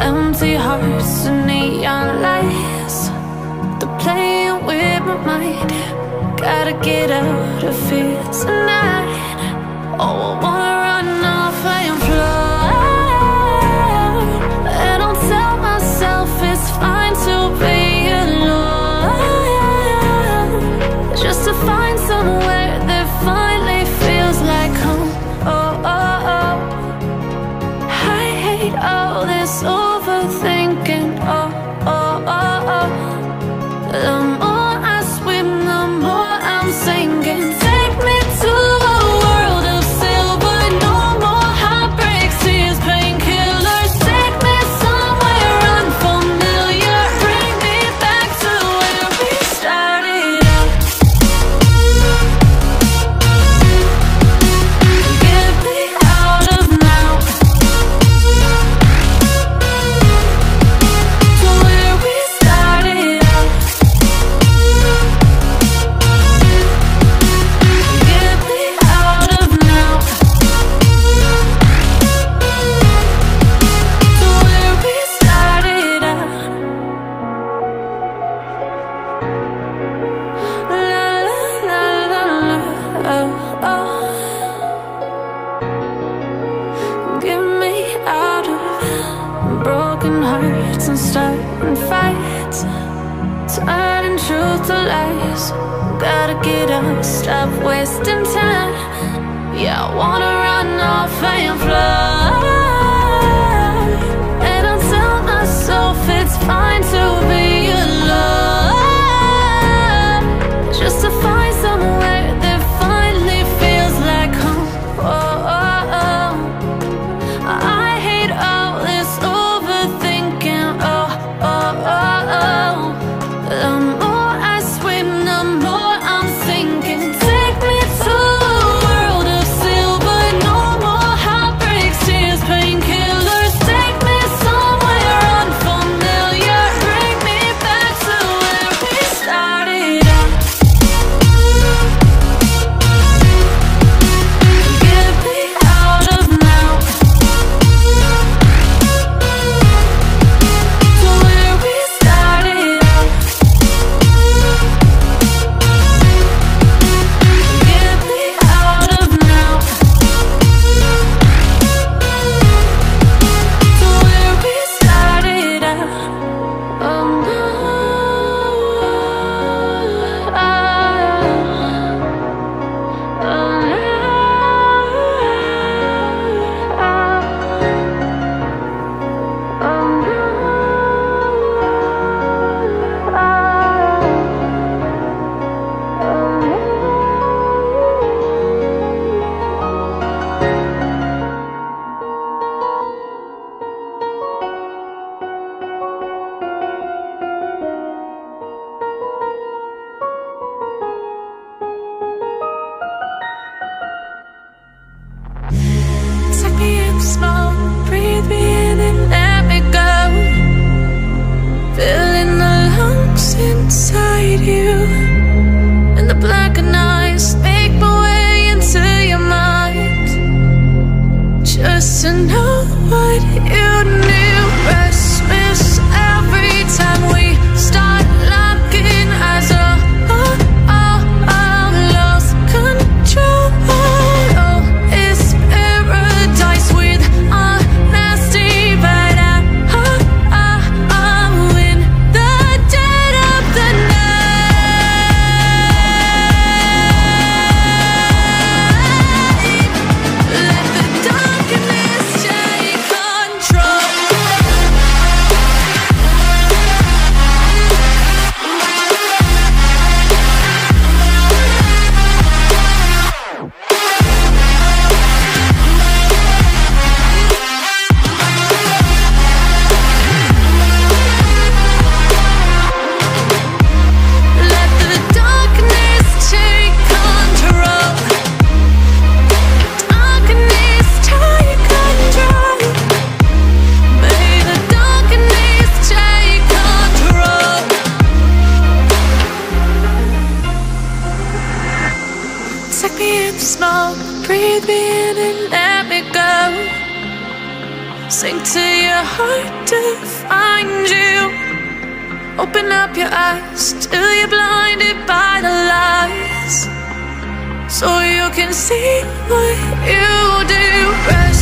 Empty hearts and neon lights, they're playing with my mind. Gotta get out of here tonight. Oh, I wanna run off and fly, and I'll tell myself it's fine to be alone, just to find somewhere that finally feels like home. Oh, oh, oh. I hate all this overthinking. Oh, oh, oh, oh. The more I swim, the more I'm sinking. Take me to a world of silver. No more heartbreaks, tears, painkillers. Take me somewhere unfamiliar. Bring me back to where we started out. Get me out of now, to where we started out. Get me out of now, to where we started out. La la la la la, oh, oh. Get me out of broken hearts and starting fights, turning truth to lies. Gotta get up, stop wasting time. Yeah, I wanna run off and fly, and I'll tell myself it's fine to be alone, just to find somewhere that finally feels like home. Oh, oh, oh. I hate all this overthinking. Oh, oh, oh, oh. The more I swim, the more I'm sinking. Take me to a world of silver. No more heartbreaks, tears, painkillers. Take me somewhere unfamiliar. Bring sink to your heart to find you. Open up your eyes till you're blinded by the lies, so you can see what you do. Right.